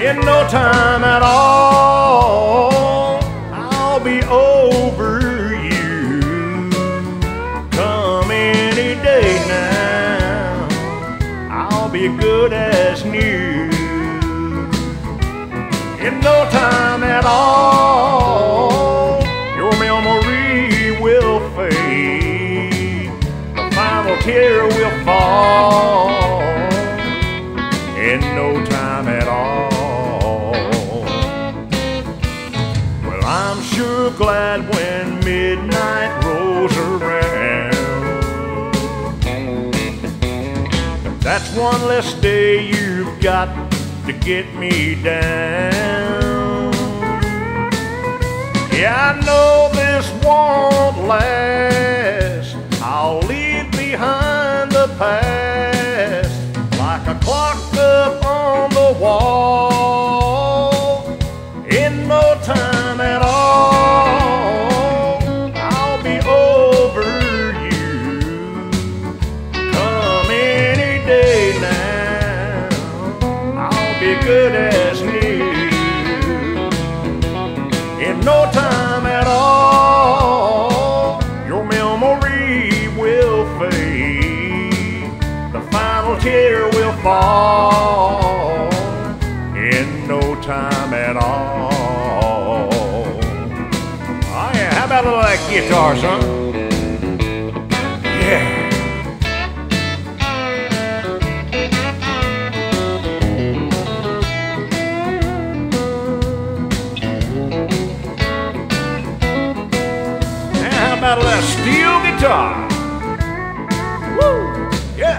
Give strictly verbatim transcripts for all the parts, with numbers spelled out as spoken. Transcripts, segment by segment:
In no time at all, I'll be over you. Come any day now, I'll be good as new. In no time at all, your memory will fade. The final tear will fall. In no time at all. Well, I'm sure glad when midnight rolls around. That's one less day you've got to get me down. Yeah, I know this won't last. I'll leave behind the past like a clock up on the wall. In no time at all, I'll be over you. Come any day now, I'll be good as new. In no time at all, your memory will fade. The final tear will fall. In no time at all. Oh yeah, how about a little of that guitar, son? Yeah. How about that steel guitar? Woo! Yeah.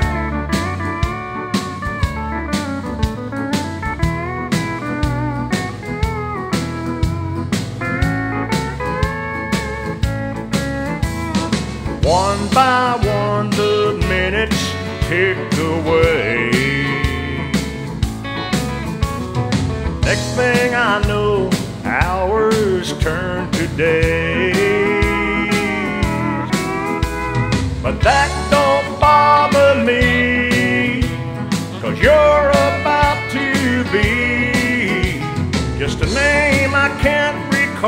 One by one the minutes tick away. Next thing I know, hours turn to days. But that don't bother me, 'cause you're about to be just a name I can't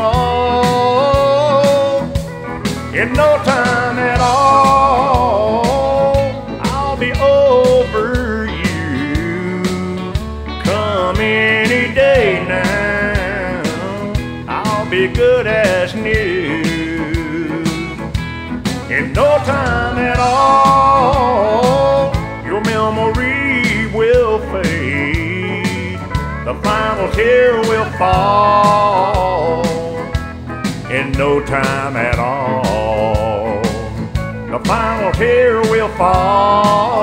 recall. In no time at all, I'll be over you. Come any day now, I'll be good as new. In no time at all, your memory will fade. The final tear will fall. In no time at all, the final tear will fall.